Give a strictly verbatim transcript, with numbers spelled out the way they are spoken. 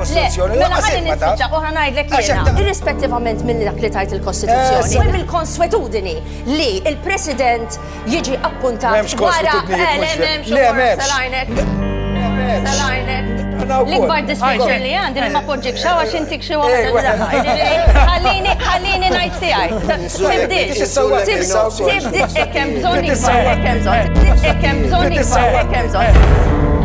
il-Kostituzzjoni. Mela ħalli nispiċċa u ħanajdlek jiena. Irrispettivament minn dak li tajt il-Kostituzzjoni. U mill-konsuetudini li il-President jiġi appuntat wara Salajnek. L-ikbar dispeċer li għandi li ma poġġik xawa xintik xi waħda ħallini ngħid tiegħi. Tibdix, tibdix, tibdix, hekk hemm bżonn ikbar, hekk hemm bżonn, hekk hemm bżonn ikbar, hekk hemm bżonn.